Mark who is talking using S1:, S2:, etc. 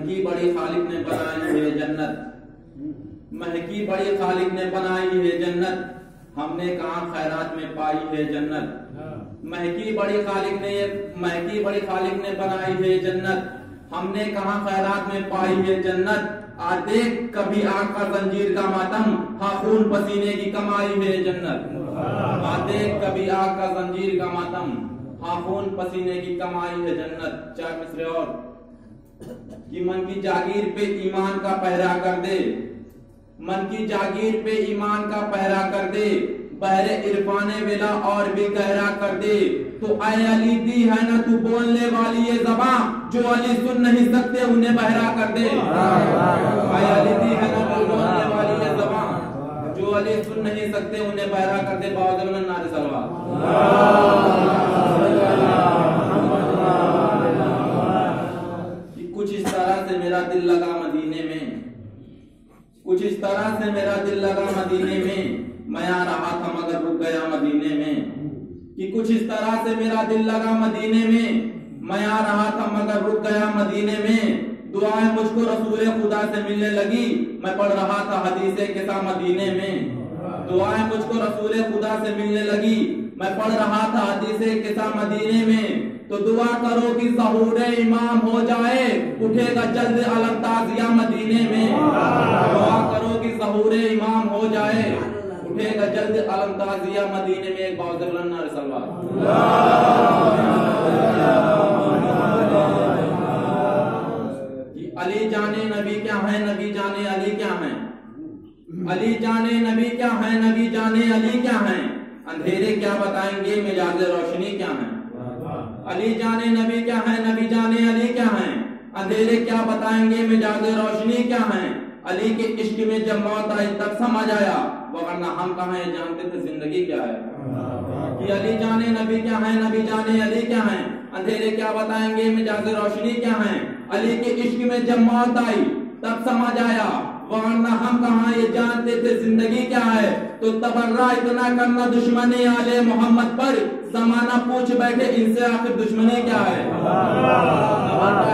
S1: महकी बड़ी खालिक ने बनाई है जन्नत, महकी बड़ी खालिक ने बनाई है जन्नत, हमने कहा खैरात में पाई है जन्नत। महकी बड़ी खालिक ने बनाई है जन्नत, हमने कहा खैरात में पाई है जन्नत। आ देख कभी आग का जंजीर का मातम, हाँ खून पसीने की कमाई है जन्नत। आ देख कभी आग का जंजीर का मातम, हाँ खून पसीने की कमाई है जन्नत। 4 मिसरे और कि मन की जागीर पे ईमान का पहरा कर दे, मन की जागीर पे ईमान का पहरा कर दे, बहरे इरफाने वेला और भी गहरा कर दे। तो आए अली दी है ना तू बोलने वाली ये ज़बान, जो अली सुन नहीं सकते उन्हें बहरा कर दे। आए अली दी है ना तू बोलने वाली ये ज़बान, जो अली सुन नहीं सकते उन्हें बहरा कर दे। बावजूद नारे सलवात। कुछ इस तरह से मेरा दिल लगा मदीने में, कुछ इस तरह से मेरा दिल लगा मदीने में, मैं आ रहा था मगर रुक गया मदीने में। कि कुछ इस तरह से मेरा दिल लगा मदीने में, मैं आ रहा था मगर रुक गया मदीने में। दुआएं मुझको रसूल खुदा से मिलने लगी, मैं पढ़ रहा था हदीसे किसा मदीने में। दुआएं मुझको रसूल खुदा से मिलने लगी, मैं पढ़ रहा था हदीसे किसा मदीने में। तो दुआ करो कि ज़हूर इमाम हो जाए, उठेगा जल्द अलम ताज़िया मदीने में। दुआ करो कि ज़हूर इमाम हो जाए, उठेगा जल्द अलम ताज़िया मदीने में। एक बावजूद नारे सलवात। अली जाने नबी क्या है, नबी जाने अली क्या है, अली जाने नबी क्या है, नबी जाने अली क्या है। अंधेरे क्या बताएंगे मिजाज रोशनी क्या है। अली जाने नबी क्या है, नबी जाने अली क्या है। अंधेरे क्या बताएंगे मिजाज रोशनी क्या है। अली के इश्क में जब मौत आई तब समझ आया, वरना हम कहाँ ये जानते थे जिंदगी क्या है। कि अली जाने नबी क्या है, नबी जाने अली क्या है। अंधेरे क्या बताएंगे मिजाज रोशनी क्या है। अली के इश्क में जब मौत आई तब समझ आया, वरना हम कहाँ ये जानते थे जिंदगी क्या है। तो तबर्रा इतना करना दुश्मनी आले मोहम्मद पर, जमाना पूछ बैठे इनसे आखिर दुश्मनी क्या है।